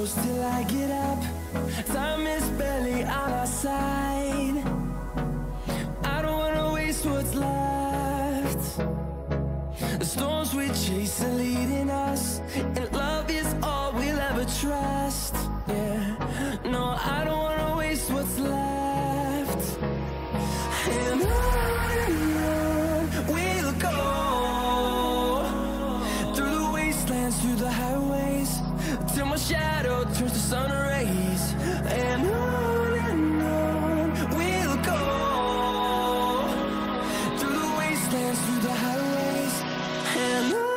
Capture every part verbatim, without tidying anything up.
close till I get up. Time is barely on our side. I don't wanna waste what's left. The storms we chase are leading us, and love is all we'll ever trust. Yeah, no, I don't wanna waste what's left. And on and on we'll go, through the wastelands, through the highways, till my shadow turns to sun rays. And on and on we'll go, through the wastelands, through the highways, and on.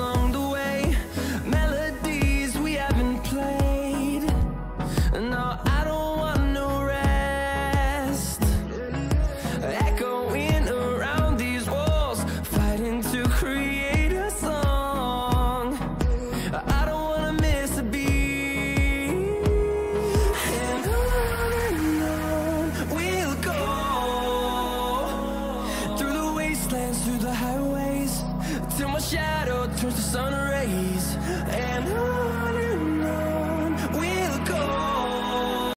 No, I